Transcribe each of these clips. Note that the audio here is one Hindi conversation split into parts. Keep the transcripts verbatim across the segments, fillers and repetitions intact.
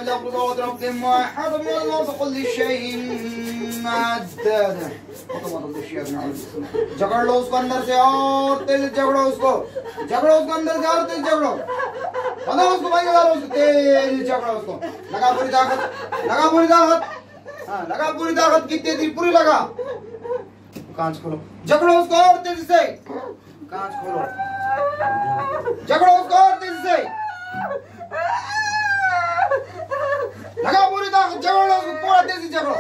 لقد ربكم واحد من الناس كل شيء مدد झगड़ लो उसको अंदर से और तेज झगड़ो उसको झगड़ो उसको अंदर से और तेज झगड़ो बंदो उसको भाई लगा उसको तेज झगड़ो उसको लगा पूरी ताकत लगा पूरी ताकत हाँ लगा पूरी ताकत कितनी तेज पूरी लगा कांच खोलो झगड़ो उसको और तेज से कांच खोलो झगड़ो उसको और तेज से लगा पूरी ताकत झगड़ो उसको पूरा तेजी झगड़ो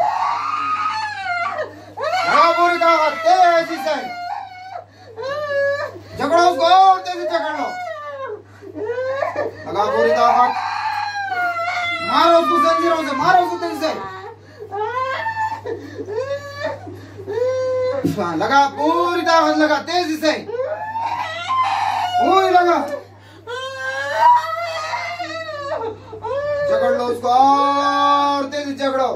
लगा पूरी ताकत तेजी से झगड़ो उसको और तेजी झगड़ो लगा पूरी ताकत मारो उसको जंजीरों से मारो उसको तेजी से लगा पूरी ताकत लगा तेजी से पूरी लगा झगड़ लो उसको और तेजी झगड़ो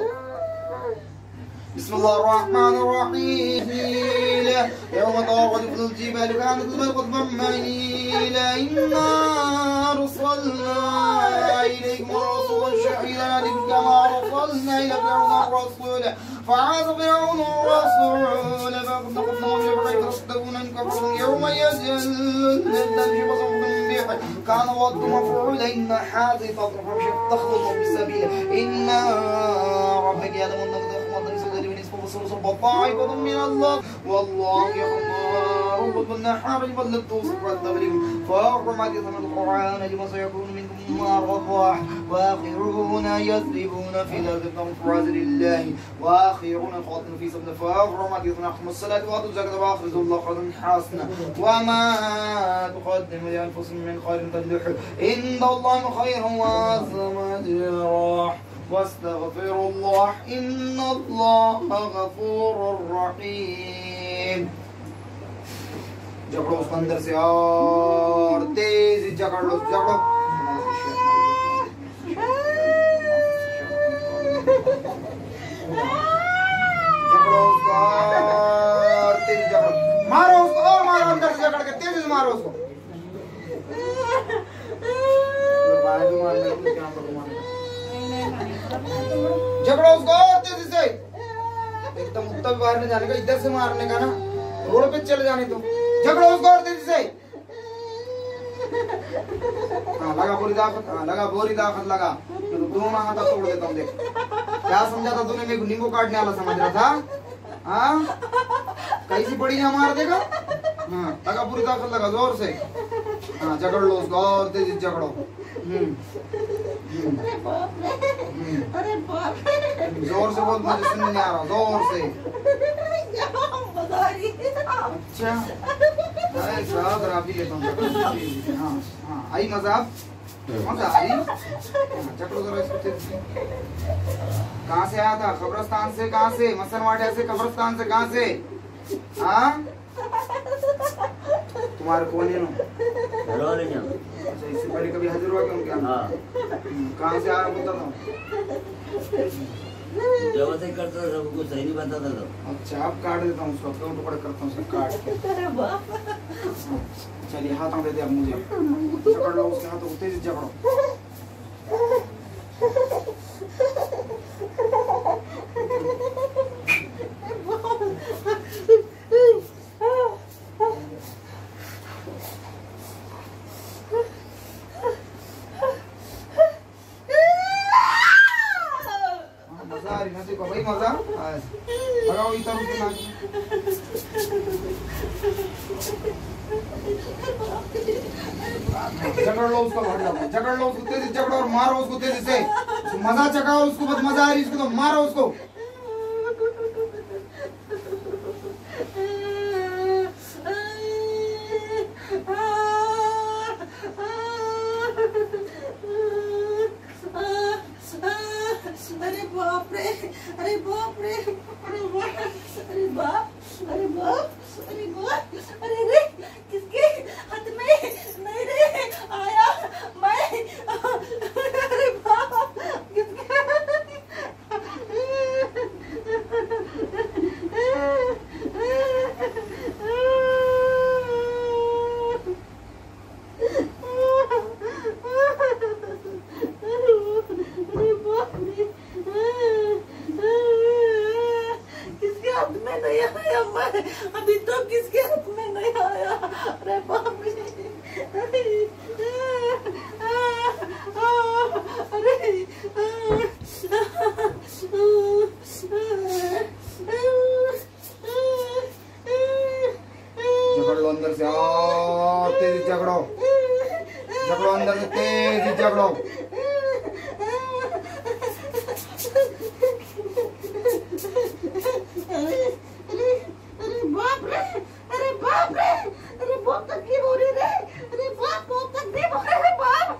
बिस्मिल्लाहिर्रहमानिर्रहीम यौम तगरबु الجبال كانت قطبا مائلا إنا أرسلنا إليكم رسولا شهيدا عليكم كما أرسلنا إلى فرعون رسولا فعاص فرعون الرسول فأخذناهم بغير تصدقون إن كفرتم يوم يجعل الذين بصرهم كان وعد مفعولا إن هذه تطرح تخلط بالسبيل إن ربك يعلم أنك تخمض بسجد من اسمه وصوص طائفة من الله والله يخمار والنحار بل توصف التبريم فأقرم عديث من القرآن لما سيكون منكم مرضى وآخرون يضربون في الأرض بمفرد الله وآخرون يقاتلون في سبيل فأقرم عديث أقم الصلاة وآتوا الزكاة وأقرضوا الله قرضا حسنا وما تقدموا لأنفسكم من خير تجدوه عند الله خير وأعظم أجرا واستغفروا الله إن الله غفور رحيم झगड़ो उसको अंदर से और तेजी झगड़ लो झगड़ो झगड़ो उसको और तेजी झगड़ो मारो उसको और मारो अंदर से झगड़ के तेजी से मारो उसको झगड़ो उसको और तेजी से एकदम उत्तर बाहर में जाने का इधर से मारने का ना रोड पे चले जाने तो झगड़ो उसको और तेजी से हाँ लगा पूरी ताकत हाँ लगा पूरी ताकत लगा तो दोनों हाथ तोड़ देता हूँ देख क्या समझा था तूने मेरे को नींबू काटने वाला समझ रहा था हाँ कैसी बड़ी ना मार देगा हाँ लगा पूरी ताकत लगा जोर से हाँ झगड़ लो उसको और तेजी झगड़ो अरे बाप रे जोर से बोल मुझे सुनने नहीं आ रहा जोर से अच्छा अरे साहब राबी लेता हूँ हाँ हाँ आई मजा मजा आ रही झगड़ो जरा इसको कहाँ से आया था कब्रिस्तान से कहाँ से मसनवाड़े से कब्रिस्तान से कहाँ से हाँ तुम्हारे कौन है ना अच्छा इससे पहले कभी हाजिर हुआ क्यों क्या कहाँ से आ रहा बोलता था जब से करता था सबको सही नहीं बताता था अच्छा अब काट देता हूँ उसको टुकड़े टुकड़े करता हूँ सब काट के चलिए हाथों दे दे अब मुझे झगड़ लो उसके हाथों तेजी झगड़ो भाई मजा लगाओ इधर उसके नाक झगड़ लो उसको भर जाओ झगड़ लो उसको तेजी झगड़ो और मारो उसको तेजी से मजा चकाओ उसको बहुत मजा आ रही उसको तो मारो उसको अरे बाप रे अरे बाप रे अरे बाप अरे बाप अरे बाप अरे बाप अरे रे किसके हाथ में नहीं रे आया मैं अरे बाप किसके इसके हाथ में नहीं आया। अरे बाप रे, अरे झगड़ लो अंदर से, आओ तेजी झगड़ो, झगड़ो अंदर से तेजी झगड़ो। अरे अरे अरे बाप रे, अरे बाप रे, अरे बहुत तकलीफ हो रही है। अरे बाप, बहुत तकलीफ हो रही है बाप।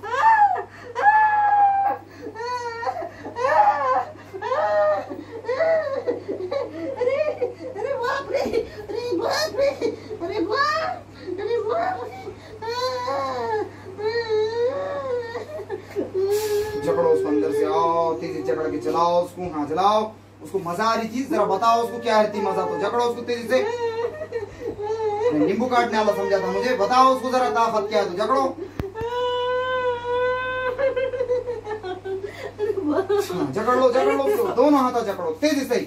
अरे अरे बाप रे, अरे बाप रे, अरे बाप, अरे बाप। झगड़ो उसको अंदर से, आओ तेजी झगड़ के चलाओ उसको। हाँ चलाओ उसको, मजा आ रही चीज जरा बताओ उसको क्या रहती मजा, तो झगड़ो उसको तेजी से। नींबू काटने वाला समझा था मुझे, बताओ उसको जरा ताकत क्या है, तो झगड़ो। हाँ, झगड़ लो झगड़ लो उसको, दोनों हाथ झगड़ो तेजी से।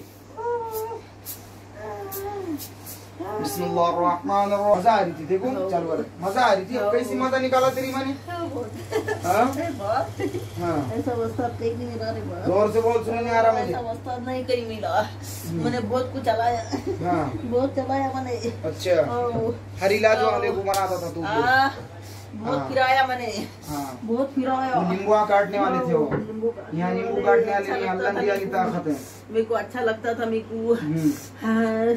बिस्मिल्लाहिर्रहमानिर्रहीम। मजा आ रही थी, देखो चालू कर, मजा आ रही थी। कैसी मजा निकाला तेरी माँ ने? हाँ ऐसा वस्ताद कहीं नहीं मिला रे बाप। जोर से बोल, सुनने नहीं आ रहा मुझे। ऐसा वस्ताद नहीं कहीं मिला। मैंने बहुत कुछ चलाया, हाँ बहुत चलाया मैंने। अच्छा, हर इलाज वाले को बनाता था तू? हाँ, बहुत फिराया मैंने। हाँ बहुत फिराया। नींबू काटने वाले थे वो, यहाँ नींबू काटने वाले नहीं, अल्लाह की वाली ताकत है। मेरे को अच्छा लगता था मेरे को। हाँ।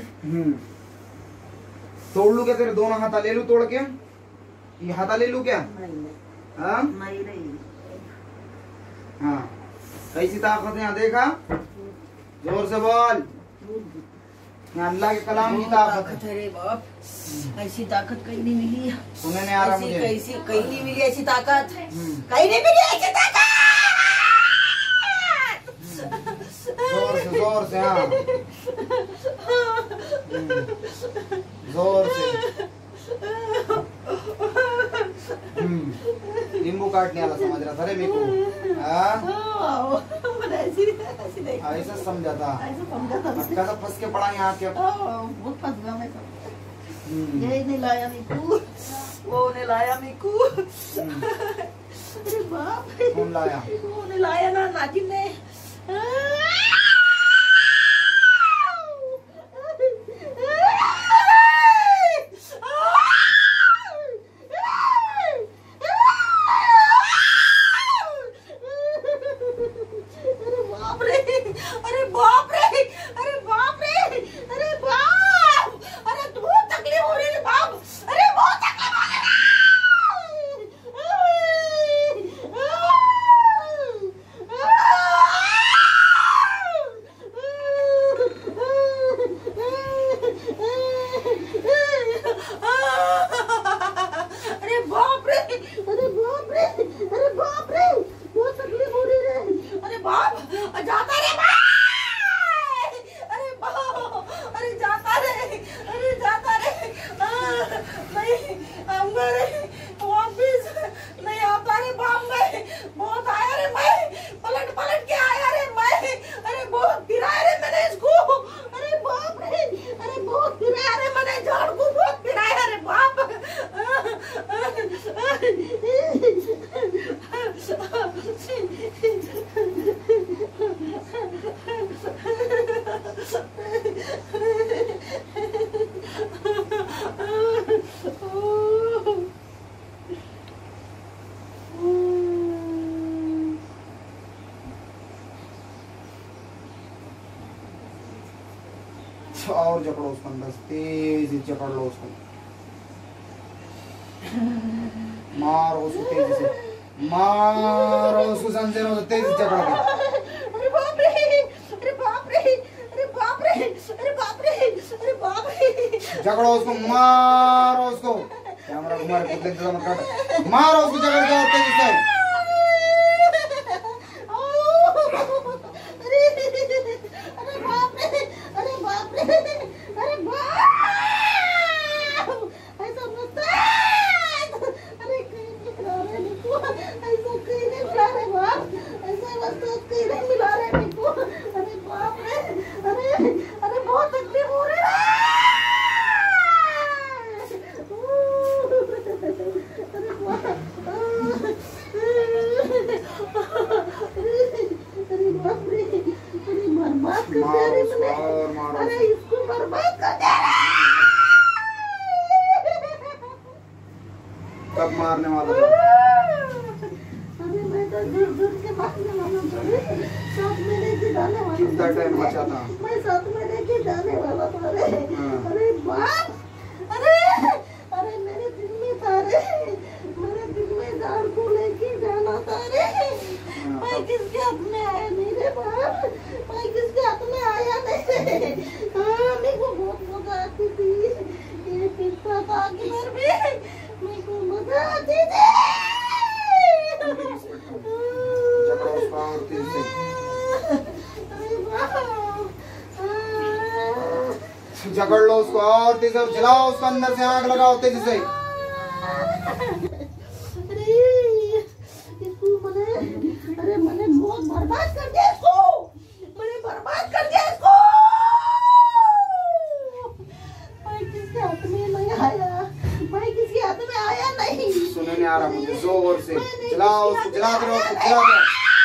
तोड़ लू क्या तेरे दोनों हाथा ले लू तोड़ के? ये हाथा ले लू क्या? नहीं हाँ नहीं नहीं। हाँ कैसी ताकत है यहाँ, देखा? जोर से बोल। यहाँ अल्लाह के कलाम की ताकत है रे बाप। ऐसी ताकत कहीं नहीं मिली। सुनने नहीं आ रहा ऐसी मुझे। कैसी कहीं नहीं मिली ऐसी ताकत। कहीं नहीं मिली ऐसी ताकत। जोर से जोर से, हाँ जोर से। नींबू काटने वाला समझ रहा था रे मेरे को। ऐसा समझा था, अच्छा सा फंस के पड़ा यहाँ के। बहुत फंस गया मैं तो। यही नहीं लाया मीकू, वो ने लाया मीकू। अरे बाप, कौन लाया? वो ने लाया ना, नाजिम ने। और जकड़ो उसको अंदर से, तेजी जकड़ लो उसको, मारो उसको तेजी से, मारो उसको जंजीरों से तेजी जकड़ के। अरे बाप रे, अरे बाप रे, अरे बाप रे, अरे बाप रे, अरे बाप रे। जकड़ो उसको, मारो उसको। कैमरा घुमा के कुछ लेते मत काट, मारो उसको जकड़ के और तेजी से। कब मारने वाला था? अरे मैं तो दूर दूर के मारने वाला था, साथ में लेके जाने वाला था। कितना टाइम बचा था? मैं साथ में लेके जाने वाला था। अरे हाँ। अरे बाप, अरे अरे मेरे दिल में था रे, मेरे दिल में जान को लेके जाना था रे। मैं किसके हाथ में आया नहीं रे बाप, मैं किसके हाथ में आया नहीं रे। हाँ, मेरे को बहुत मजा आती थी, ये पिस्ता था किधर भी, मेरे को मजा आती थी। झगड़ा उसका और तेज से अरे बाप, झगड़ लो उसको और तेज से जलाओ उसको, अंदर से आग लगाओ तेजी से। अरे इसको मैंने, अरे मैंने बहुत बर्बाद कर दिया इसको, मैंने बर्बाद कर दिया इसको। मैं किसके हाथ में नहीं आया, मैं किसके हाथ में आया नहीं। सुनने नहीं आ रहा मुझे, जोर से जलाओ उसको, जला दो उसको, जला दो।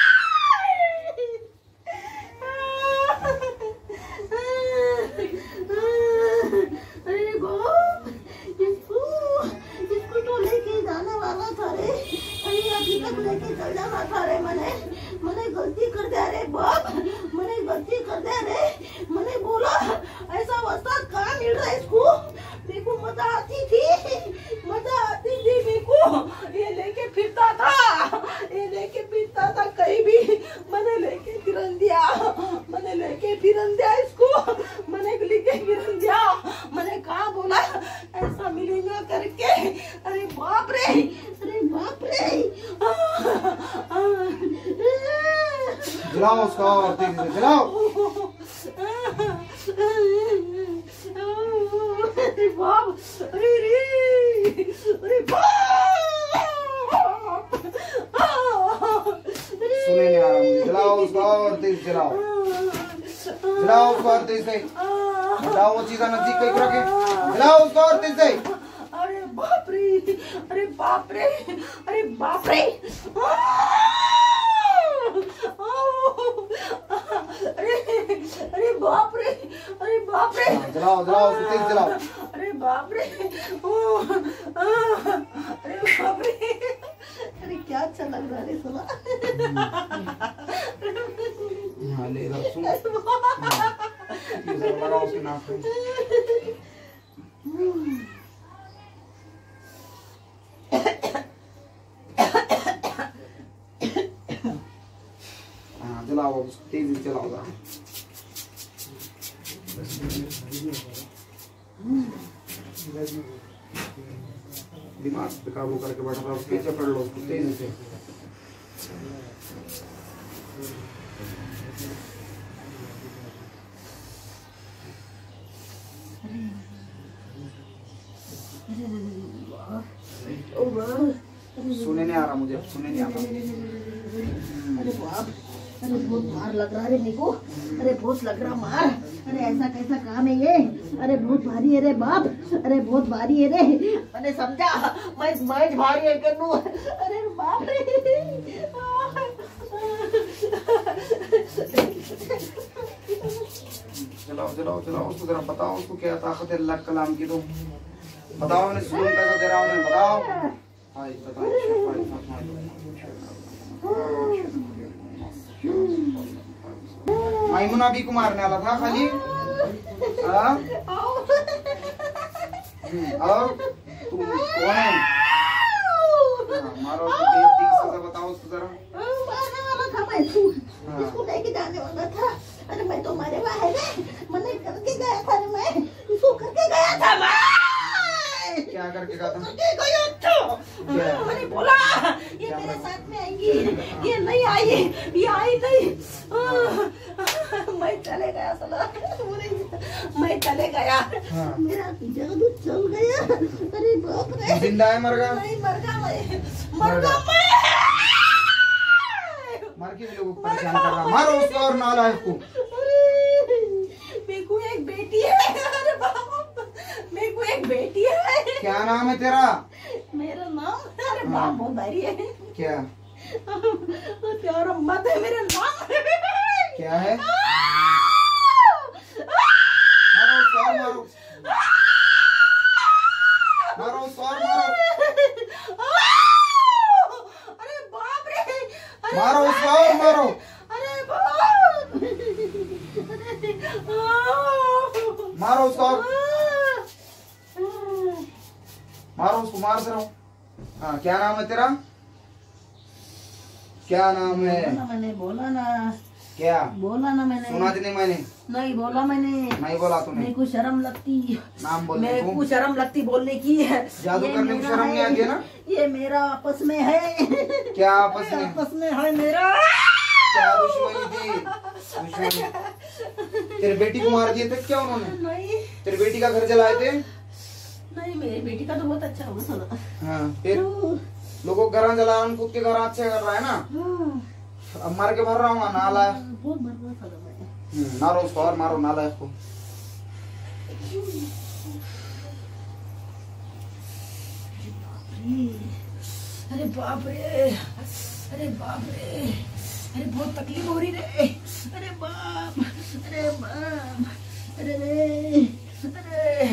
अरे बाप, इसको इसको तो लेके जाने वाला था रे, अरे अभी तक लेके चल जाना था रे। मैंने मैंने गलती कर दिया रे बाप, मैंने गलती कर दिया रे। मैंने बोला ऐसा वस्ताद कहाँ मिल रहा है इसको, मेरे को मजा आती थी, मजा आती थी मेरे को। ये लेके फिरता था, ये लेके फिरता था कहीं भी, मैंने लेके फिरन दिया, मैंने लेके फिरन दिया इसको, मैंने लेके फिरन दिया। मैंने कहा बोला ऐसा मिलेगा करके, अरे बाप रे, अरे बाप रे। जलाओ उसको और तेजी से जलाओ। अरे बाप, अरे रे, अरे बाप। सुने नहीं आ रहा मुझे, जलाओ उसको और तेज से जलाओ, जलाओ उसको और तेज से जलाओ। वो चीज़ नजदीक कहीं रखे, जलाओ उसको और तेज से। अरे बाप रे, अरे बाप रे, अरे बाप रे। अरे अरे बाप रे, अरे बाप रे। जलाओ जलाओ उसको, तेज जलाओ। अरे बाप रे, अरे बाप रे। अरे क्या अच्छा लग रहा है सुना। हाँ ले रहा सुन, लगाओ उसके नाक में। हाँ जलाओ उसको, तेजी से जलाओ जरा। दिमाग पे काबू करके बैठा था, उसके पीछे पड़ लो उसको तेजी से। सुने नहीं आ रहा मुझे, सुने नहीं आ रहा। अरे बाप, अरे बहुत मार लग रहा है मेरे को, अरे बहुत लग रहा मार। अरे ऐसा कैसा काम है ये, अरे बहुत भारी है रे बाप, अरे बहुत भारी है रे। मैंने समझा मैं मैं भारी है कन्नू, अरे बाप रे। जलाओ जलाओ जलाओ उसको जरा, बताओ उसको क्या ताकत है अल्लाह कलाम की। तो बताओ मैंने सुन कैसा दे रहा हूँ, बताओ। हाय बताओ। माइमुना भी को मारने वाला था खाली। हाँ और तुम कौन है? मारो उसको, ठीक से बताओ उसको जरा। मारने वाला था मैं, इसको इसको लेके जाने वाला था। अरे मैं तो मारे हुआ है ना, मैंने करके गया था ना, मैं इसको करके गया था। मैं क्या करके गया था? करके गया था। मैंने बोला ये मेरे साथ में आएंगी, ये नहीं आई, ये आई नहीं। मैं चले गया साला, मैं चले गया। हाँ। मेरा जादू चल गया। अरे बाप रे, जिंदा है मर गया? नहीं मर गया, मैं मर गया मैं। मार के लोगों को परेशान कर रहा, मारो उसको और नालायक को। मेरे को एक बेटी है, अरे बाप, मेरे को एक बेटी है। क्या नाम है तेरा? मेरा नाम, अरे बाप बहुत भारी है। क्या प्यारा मत है मेरा नाम। क्या है? मारो उसको और मारो, मारो उसको और मारो। मारो उसको और मारो। अरे बाप, मारो उसको और मारो उसको, मार दे रहा हूँ। हाँ, क्या नाम है तेरा? क्या नाम है? बोला ना मैंने, बोला ना, क्या बोला ना मैंने। सुना नहीं मैंने? नहीं बोला मैंने। नहीं बोला तूने? मेरे को शर्म लगती, नाम बोलने मेरे को? को शर्म लगती बोलने की है। जादू ये करने को मेरा शर्म नहीं है, आती है ना? ये मेरा आपस में है। क्या आपस में? आपस में है मेरा। क्या दुश्मनी थी? दुश्मनी? तेरे बेटी को मार दिए थे क्या उन्होंने? नहीं तेरी बेटी का घर जलाए थे? नहीं, मेरी बेटी का तो बहुत अच्छा हुआ सुना। हाँ, फिर लोगों के घर जला, खुद के घर अच्छे कर रहा है ना। अब मार के भर रहा हूँ नाला। बहुत बर्बाद था मैं। मारो उसको और मारो नालायक को। अरे बाप रे, अरे बाप रे, अरे बहुत तकलीफ हो रही रे। अरे बाप, अरे बाप, अरे रे, अरे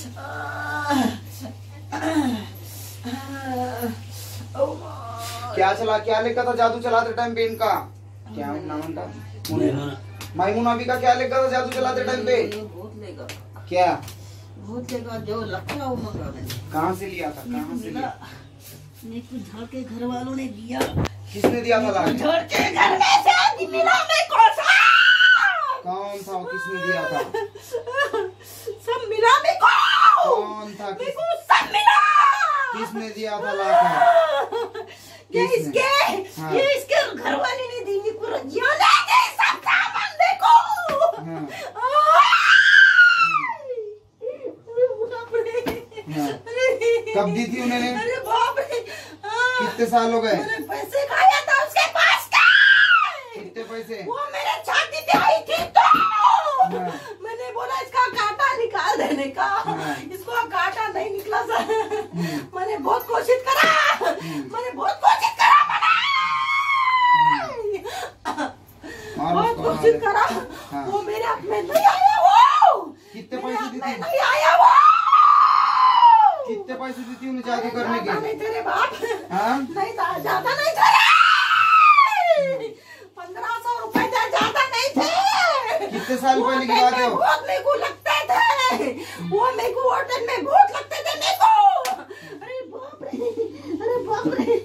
क्या चला, क्या लिखा था जादू चलाते टाइम पे इनका? क्या नाम था? माइमुना भी का क्या लिखा था जादू चलाते टाइम पे? बहुत लेगा, क्या बहुत लेगा, जो लगता है वो मंगा मैंने। कहाँ से लिया था? कहाँ से लिया? मेरे को झाड़ के घर वालों ने दिया। किसने दिया था लाके? झाड़ के घर में से मिला मेरे को सा। कौन था? किसने दिया था? सब मिला मेरे को। कौन था? मेरे किस को सब मिला। किसने दिया था लाके? ये किसने? इसके, हाँ। ये इसके घर वाले ने दी, मेरे को रजिया ने दी सब सामान देखो। हाँ। बाप रे। हाँ। अरे कब दी थी उन्होंने? अरे बाप रे। हाँ। कितने साल हो गए? मैंने पैसे खाया था उसके पास का। कितने पैसे? वो मेरे छाती पे आई थी तो हाँ। मैंने बोला इसका कांटा निकाल देने का। हाँ। इसको कांटा नहीं निकला सर। मैंने बहुत कोशिश करा, मैंने बहुत कोशिश करा, मैंने बहुत कोशिश करा। हाँ। वो मेरे हाथ में नहीं आया। वो कितने मेरे पैसे हाथ दी में थी? नहीं आया। वो कितने पैसे दी थी उन्हें जादू करने ज्यादा के? नहीं तेरे बाप। हाँ? नहीं था, ज्यादा नहीं थे। पंद्रह सौ रुपए थे, ज्यादा नहीं थे। कितने साल वो पहले की बात है? बहुत मेरे को लगते थे। वो मेरे को होटल में बहुत लगते थे मेरे को। अरे बाप रे, अरे बाप रे।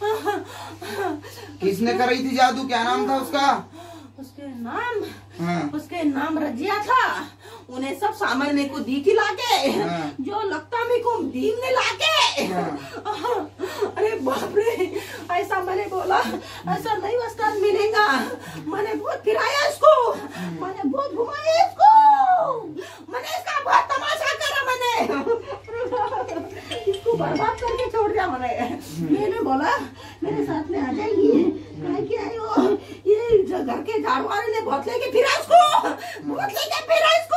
किसने कराई थी जादू? क्या नाम था उसका? उसके नाम, हाँ। उसके नाम रजिया था। उन्हें सब सामान मेरे को दी की लाके। हाँ। जो लगता मेरे को दीन ने लाके। हाँ। अरे बाप रे, ऐसा मैंने बोला, ऐसा नहीं वस्ताद मिलेगा। मैंने बहुत फिराया इसको, मैंने बहुत घुमाया इसको, मैंने इसका बहुत तमाशा करा। मैंने इसको बर्बाद करके छोड़ दिया। मैंने मैंने बोला मेरे साथ में आ जाएगी। क्या आई हो? ये घर के झाड़ू वाले ने बहुत लेके फिरा इसको, बहुत लेके फिरा इसको।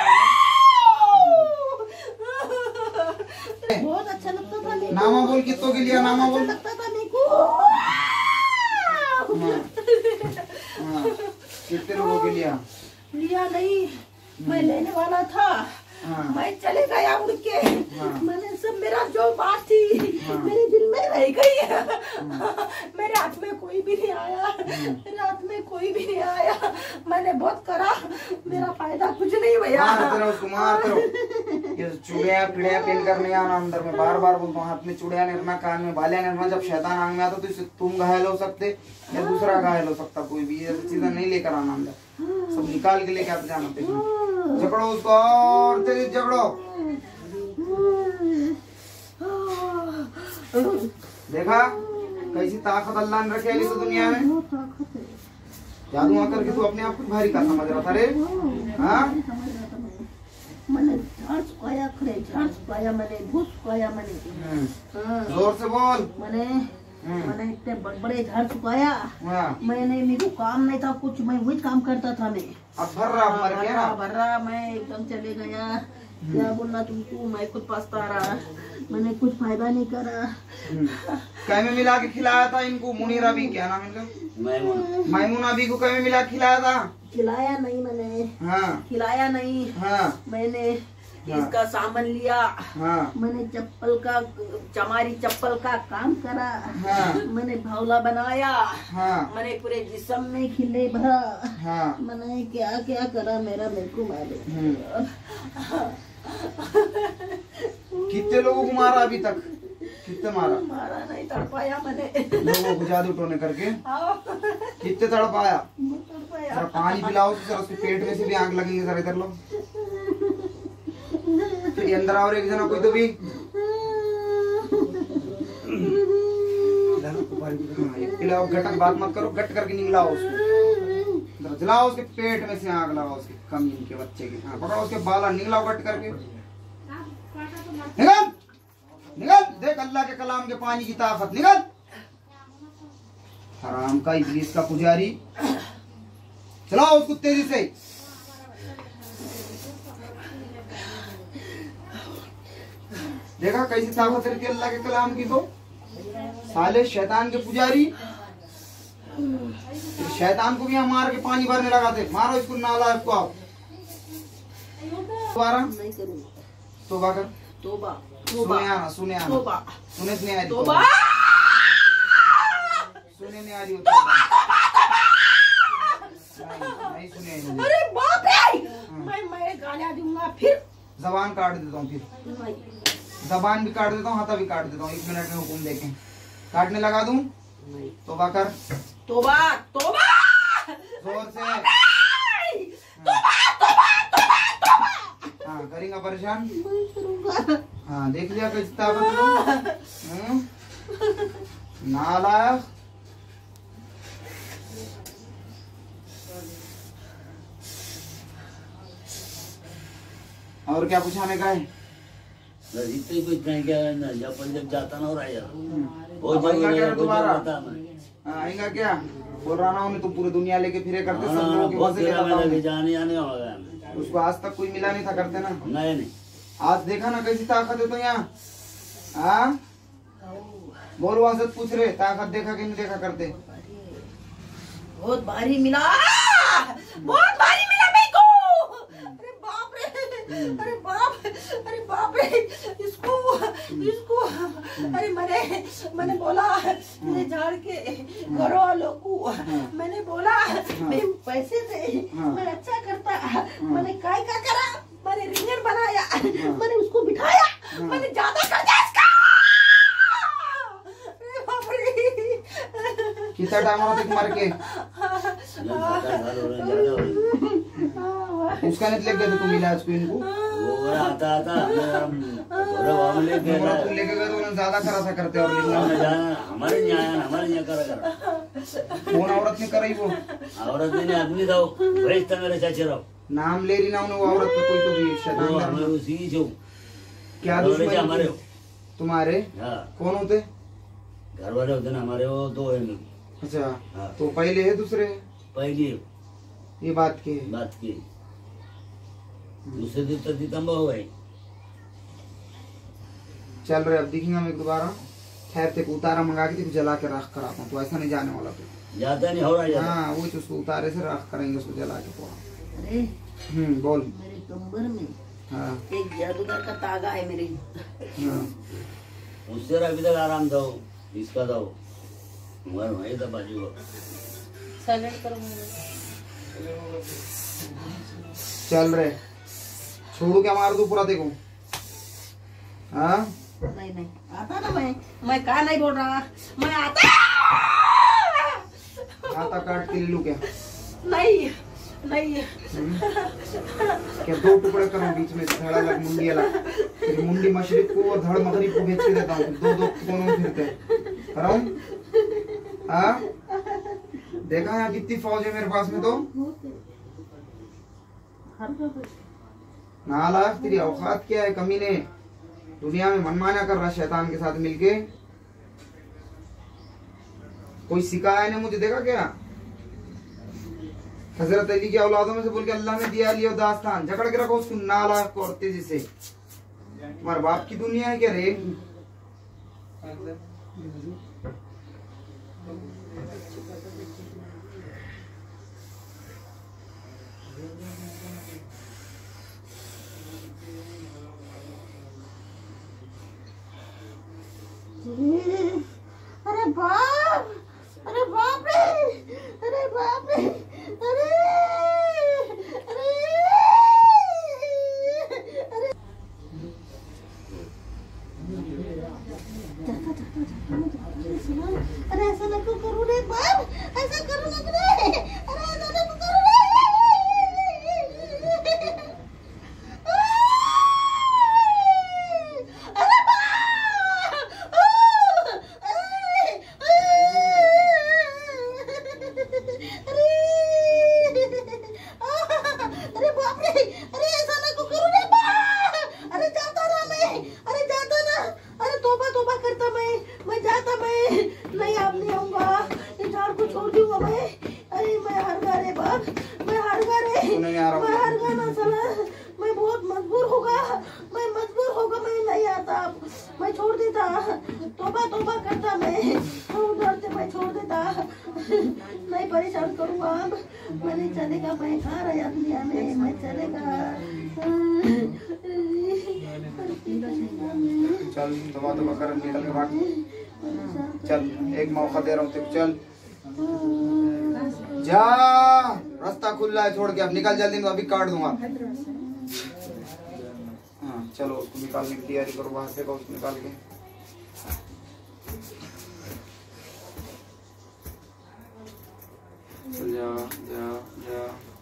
बहुत अच्छा लगता था मेरे को। नामा बोल, कितों के लिया? नामा बोल। अच्छा लगता था मेरे को। हाँ। कितने लोगों के लिया? लिया नहीं, मैं लेने वाला था। हाँ। मैं चले गया उड़ के। हाँ। मैंने सब, मेरा जो बात थी हाँ। मेरे दिल में रह गई है। मेरे हाथ में कोई भी नहीं आया, मेरे हाथ में कोई भी नहीं आया। मैंने बहुत करा, मेरा फायदा कुछ नहीं भैया। मार तेरा उसको, मार तेरा। ये चूड़िया पीड़िया पेन करने आना अंदर में, बार बार बोलता हूँ। हाथ में चूड़िया निर्मा, कान में बालिया निर्मा। जब शैतान आंग में आता तो इससे तुम घायल हो सकते या दूसरा घायल हो सकता। कोई भी ये चीजें नहीं लेकर आना अंदर, सब निकाल के लेके आते जाना। झगड़ो उसको और तेज झगड़ो। देखा कैसी ताकत अल्लाह ने रखी है इस दुनिया में। जादू आकर के तू अपने आप को भारी का समझ रहा था रे? हाँ? मैंने झाड़ सुखाया, खड़े झाड़ सुखाया, मैंने भूस सुखाया। मैंने जोर से बोल। मैंने मैंने इतने बड़े बड़े झाड़ सुखाया। हाँ। मैंने, मेरे को काम नहीं था कुछ, मैं वही काम करता था। मैं अब भर रहा, अब मर गया ना। भर रहा, मैं एकदम चले गया। क्या बोलना तुमको, मैं खुद पछता रहा। मैंने कुछ फायदा नहीं करा। कहीं में मिला के खिलाया था इनको? मुनीरा भी, क्या नाम इनका? माइमुना भी को कहीं में मिला के खिलाया था? खिलाया नहीं मैंने। हाँ। खिलाया नहीं। हाँ। मैंने हाँ। इसका सामान लिया, हाँ मैंने चप्पल का चमारी चप्पल का काम करा, हाँ मैंने भावला बनाया, हाँ मैंने पूरे जिस्म में खिले भरा, हाँ मैंने क्या क्या करा मेरा मेरे को मालूम। हम्म। कितने लोगों को मारा अभी तक? कितने मारा? मारा नहीं, तड़पाया मैंने लोगों को जादू टोने करके। हाँ, कितने तड़पाया? तड़पाया। जरा पानी पिलाओ तो जरा उसके पेट में से भी आग लगेंगे। जरा इधर लो, फिर अंदर आओ एक जना कोई तो भी। पिलाओ, गटक बात मत करो, गट करके निकलाओ उसको, जलाओ उसके पेट में से आग लगाओ उसके कमीन के बच्चे की। हाँ पकड़ो उसके बाला, निकलाओ गट करके। निकल निकल, देख अल्लाह के कलाम के पानी की ताकत। निकल हराम का इब्लीस का पुजारी, चलाओ उसको तेजी से। देखा कैसी ताकत रहती है अल्लाह के कलाम की। तो साले शैतान के पुजारी, शैतान को भी यहाँ मार के पानी भरने लगाते। मारो इसको, नाला इसको। आओ दोबारा नहीं करूँगा। तोबा कर। तोबा सुने आना, सुने आना, तोबा सुने नहीं आ रही, तोबा सुने नहीं आ रही हो तोबा। नहीं, नहीं सुने नहीं। अरे बाप रे, मैं मैं गालियाँ दूंगा फिर। जबान काट देता हूँ, फिर नहीं, जबान भी काट देता हूँ, हाथा भी काट देता हूँ। एक मिनट में हुक्म देखें, काटने लगा दूं। नहीं। तोबा कर, तोबा तोबा जोर से। तोबा तोबा तोबा तोबा। हाँ करेंगे परेशान। नहीं करूँगा। हाँ देख लिया कैसी ताकत है। नालायक। और क्या पूछाने का है? इतने कुछ नहीं क्या है ना, जब जब जाता ना हो रहा यार वो अब आएगा क्या जब दोबारा? बता मैं हाँ, आएगा क्या? बोल रहा ना उन्हें, तुम पूरी दुनिया लेके फिरे करते, सब हाँ, लोगों की बहुत मजे तेरा लेता में लगे हूँ। जाने आने वाला है। उसको आज तक कोई मिला नहीं था, करते ना। नहीं नहीं आज देखा ना कैसी ताकत है तो यहाँ। हाँ बोल, वासत पूछ रहे ताकत देखा कि नहीं देखा करते। बहुत भारी मिला, बहुत भारी मिला मेरे को। अरे बाप रे, अरे बाप, अरे बाप रे, इसको इसको अरे मैंने मैंने बोला मेरे झाड़ के घरों वालों को, मैंने बोला मैं पैसे से मैं अच्छा करता, मैंने काय क्या करा, मैंने रिंगन बनाया, मैंने उसको बिठाया, मैंने ज्यादा कर दिया इसका। अरे बाप रे, कितना टाइम हो रहा था मर के? उसका नहीं लेके गए थे तुम इलाज को इनको? वो आता आता बोले वहाँ लेके बोला तुम लेके गए तो उन्होंने ज्यादा करा था करते। और हमारे जाना हमारे यहाँ हमारे यहाँ करा करा कौन औरत ने कराई वो? औरत ने आदमी दो भेज था मेरे चाचे रहो नाम ले रही ना उन्हें, वो औरत को कोई तो भी शैतान वो कर- हमें उसी जो क्या घर वाले दुश्मनी हमारे थी? हो तुम्हारे हाँ कौन होते? घर वाले होते ना हमारे, वो दो है मेरे। अच्छा हाँ। तो पहले है दूसरे है? पहली ये बात की है। बात की दूसरे दिन तो दितंबर हो गई। चल रहे अब दिखेंगे हम एक दोबारा। खैर तेरे को उतारा मंगा के तेरे को जला के राख कराता हूँ, तो ऐसा नहीं जाने वाला तू। जाता नहीं हो रहा जाता हाँ वो तो उसको उतारे से राख करेंगे, उसको जला के पूरा। अरे हम्म बोल। मेरे कमर में हाँ एक जादूगर का तागा है मेरे। हाँ उससे अभी तक आराम दो, इसका दो मगर वही था बाजू को साइलेंट करो। चल रहे, छोड़ू क्या मार दू पूरा देखो? हाँ नहीं नहीं आता ना, मैं मैं कहा नहीं बोल रहा, मैं आता आता काट के ले लू क्या? नहीं नहीं। क्या दो टुकड़े करूं बीच में, धड़ अलग मुंडी अलग, फिर मुंडी मशरिक को और धड़ मगरिब को बेच के देता हूँ, दो दो दोनों में फिरते कराऊं? हाँ देखा यहाँ कितनी फौज है मेरे पास में। तो नालायक, तेरी औकात क्या है कमीने? दुनिया में मनमाना कर रहा शैतान के साथ मिलके। कोई सिखाया ने मुझे, देखा क्या? हजरत अली की औलादों में से बोल के अल्लाह ने दिया लियो दास्तान, जकड़ के रखो उसको नालायक को और तेजी से। तुम्हारे बाप की दुनिया है क्या रे? अरे बाप, अरे बाप रे, अरे बाप रे, अरे अरे अरे अरे ऐसा ना क्यों करूँ रे बाप, ऐसा करूँ ना रे, अरे ऐसा ना क्यों करूँ रे। मैं छोड़ देता, तोबा तोबा करता, मैं उधर से मैं छोड़ देता, नहीं परेशान करूँगा अब, मैं नहीं चलेगा, मैं कहाँ रहा दुनिया में, मैं चलेगा। चल दबा दबा कर निकल के भाग, चल एक मौका दे रहा हूँ तेरे, चल जा, रास्ता खुला है, छोड़ के अब निकल जल्दी, तो अभी काट दूंगा। हाँ चलो उसको निकालने की तैयारी करो, बाहर से उसको निकाल के। जा जा जा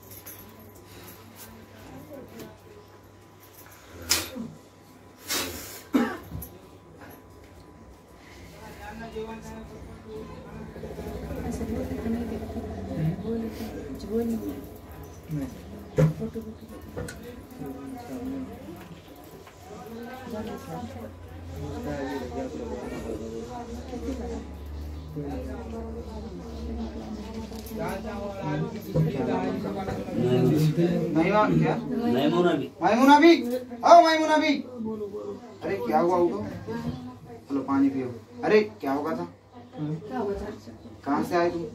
क्या मैमूना भी मैमूना भी आओ, मैमूना भी, अरे क्या हुआ उठो, चलो पानी पियो। अरे क्या होगा था, कहाँ से आए तुम?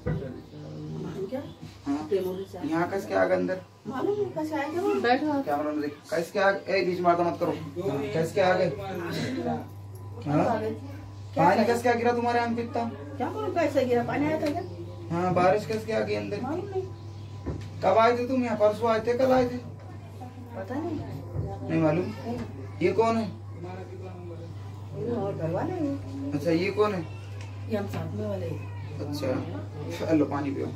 हाँ यहाँ कैसे क्या आ गए अंदर? क्या मालूम, देख कैसे क्या ए बीच मारता मत करो, कैसे क्या आ गए? पानी कैसे क्या गिरा तुम्हारे आम पे इतना? क्या मालूम कैसे गिरा, पानी आया था क्या? हाँ बारिश कैसे क्या आ गई अंदर? कब आए थे तुम यहाँ? परसों आए थे, कल आए थे? पता नहीं, नहीं मालूम। ये कौन है? और घर वाले हैं। अच्छा ये कौन है? ये हम साथ में वाले। अच्छा लो पानी पियो।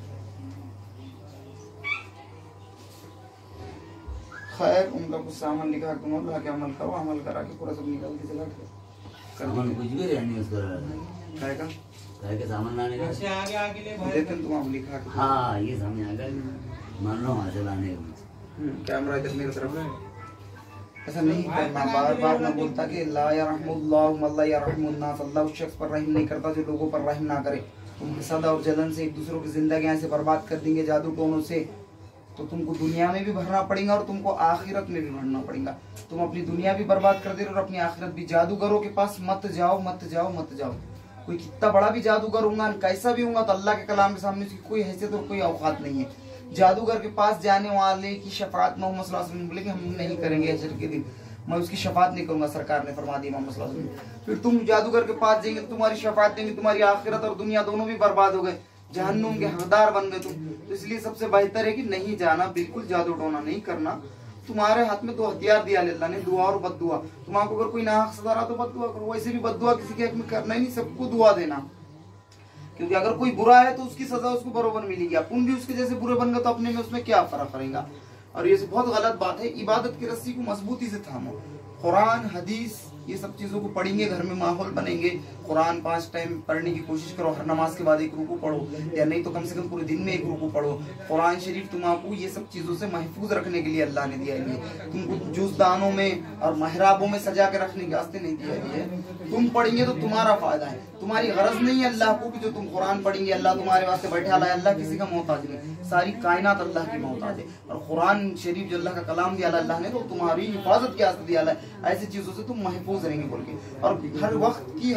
खैर उनका कुछ सामान लिखा दूंगा, ला के अमल करो, अमल करा के पूरा सब निकाल के चला के सामान कुछ भी रहने उसका काय का काय के सामान लाने का आगे आगे ले भाई, देते तुम हम लिखा के। हाँ ये सामने आ गया, मान लो वहाँ से लाने का। कैमरा इधर मेरी तरफ। ऐसा नहीं करना, बार बार ना बोलता कि ला यरहमुल्लाहु मन ला यरहमुन्नास, अल्लाह उस शख्स पर रहम नहीं करता जो लोगों पर रहम ना करे। तुम हसद और जलन से एक दूसरों की जिंदगी ऐसे बर्बाद कर देंगे जादू टोनों से, तो तुमको दुनिया में भी भरना पड़ेगा और तुमको आखिरत में भी भरना पड़ेगा। तुम अपनी दुनिया भी बर्बाद कर दे रहे हो और अपनी आखिरत भी। जादूगरों के पास मत जाओ, मत जाओ, मत जाओ। कोई कितना बड़ा भी जादूगर होगा, कैसा भी होगा, तो अल्लाह के कलाम के सामने उसकी कोई हैसियत और कोई औकात नहीं है। जादूगर के पास जाने वाले की शफात मोहम्मद सल्लल्लाहु अलैहि वसल्लम बोले कि हम नहीं करेंगे, अजर के दिन मैं उसकी शफात नहीं करूंगा, सरकार ने फरमा दिया मोहम्मद सल्लल्लाहु अलैहि वसल्लम। फिर तुम जादूगर के पास जाएंगे, तुम्हारी शफात देंगे, तुम्हारी आखिरत और दुनिया दोनों भी बर्बाद हो गए, जहन्नुम के हकदार बन गए तुम। तो इसलिए सबसे बेहतर है कि नहीं जाना, बिल्कुल जादू टोना नहीं करना। तुम्हारे हाथ में दो हथियार दिया अल्लाह ने, दुआ और बद्दुआ। तुम्हारा अगर कोई नाहक सजा रहा तो बद्दुआ करो, वैसे भी बद्दुआ किसी के हक में करना ही नहीं, सबको दुआ देना। क्योंकि अगर कोई बुरा है तो उसकी सजा उसको बरोबर मिलेगी, अपन भी उसके जैसे बुरे बन गए तो अपने में उसमें क्या फर्क पड़ेगा। और ये बहुत गलत बात है। इबादत की रस्सी को मजबूती से थामो, कुरान हदीस ये सब चीजों को पढ़ेंगे, घर में माहौल बनेंगे। कुरान पांच टाइम पढ़ने की कोशिश करो, हर नमाज के बाद एक रुकू पढ़ो, या नहीं तो कम से कम पूरे दिन में एक रुकू पढ़ो। कुरान शरीफ तुम्हारा ये सब चीजों से महफूज रखने के लिए अल्लाह ने दिया है, तुमको जूसदानों में और महराबों में सजा के रखने के वास्ते नहीं दिया है। तुम पढ़ेंगे तो तुम्हारा फायदा है, तुम्हारी गरज नहीं है अल्लाह को कि जो तुम कुरान पढ़ेंगे अल्लाह तुम्हारे वास्ते बैठा लाए। अल्लाह किसी का मोहताज नहीं, सारी कायनात अल्लाह की मोहताज है। और कुरान शरीफ जो अल्लाह का कलाम दिया अल्लाह ने, तो तुम्हारी हिफाजत के वास्ते दिया है। ऐसी चीजों से तुम महफूज रहेंगे बोल के। और हर वक्त की हर चीज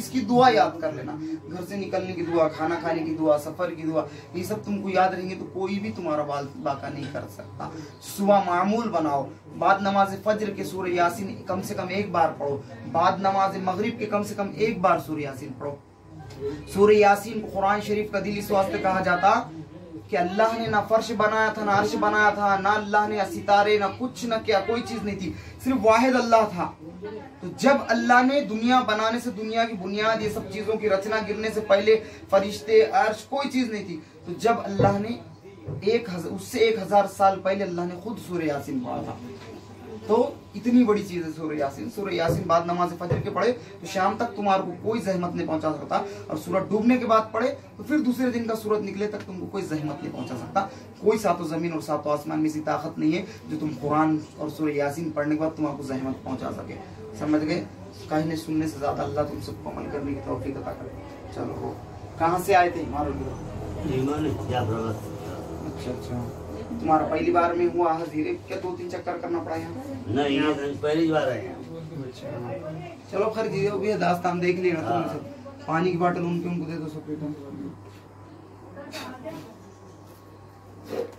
इसकी दुआ याद कर लेना। घर से निकलने की दुआ, खाना खाने की दुआ, सफर की दुआ, ये सब तुमको याद रहेंगे तो कोई भी तुम्हारा बाल बाका नहीं कर सकता। सुबह मामूल बनाओ, बाद नमाज फज्र के सूरह यासीन कम से कम एक बार पढ़ो, बाद नमाज मगरिब के कम से कम एक बार सूरह यासीन पढ़ो। सूरह यासीन को कुरान शरीफ का दिल इस वास्ते कहा जाता कि अल्लाह ने ना फर्श बनाया था, ना अर्श बनाया था, ना अल्लाह ने सितारे, ना कुछ ना क्या, कोई चीज नहीं थी, सिर्फ वाहिद अल्लाह था। तो जब अल्लाह ने दुनिया बनाने से, दुनिया की बुनियाद, ये सब चीजों की रचना गिरने से पहले फरिश्ते, अर्श, कोई चीज नहीं थी। तो जब अल्लाह ने एक हजार उससे एक हजार साल पहले अल्लाह ने खुद सूरह यासीन पढ़ा था। तो इतनी बड़ी चीज है सूरह यासीन। सूरह यासीन बाद नमाज फजर के पढ़े तो शाम तक तुम्हारे को कोई जहमत नहीं पहुंचा सकता, और सूरज डूबने के बाद पढ़े तो फिर दूसरे दिन का सूरज निकले तक तुमको कोई जहमत नहीं पहुंचा सकता। कोई सातों जमीन और सातों आसमान में ऐसी ताकत नहीं है जो तुम कुरान और सूरह यासीन पढ़ने के बाद तुम्हारे जहमत पहुंचा सके। समझ गए? कहने सुनने से ज्यादा अल्लाह तुम सबको अमल करने की तौफीक अता करे। चलो, कहाँ से आए थे? अच्छा अच्छा, तुम्हारा पहली बार में हुआ हजीरे क्या दो तीन चक्कर करना पड़ा यहाँ? नहीं, ये पहली बार है। अच्छा, चलो खैर जी, भी दास्तान देख लेना तुम सब। पानी की बोतल उनके उनको दे दो सब।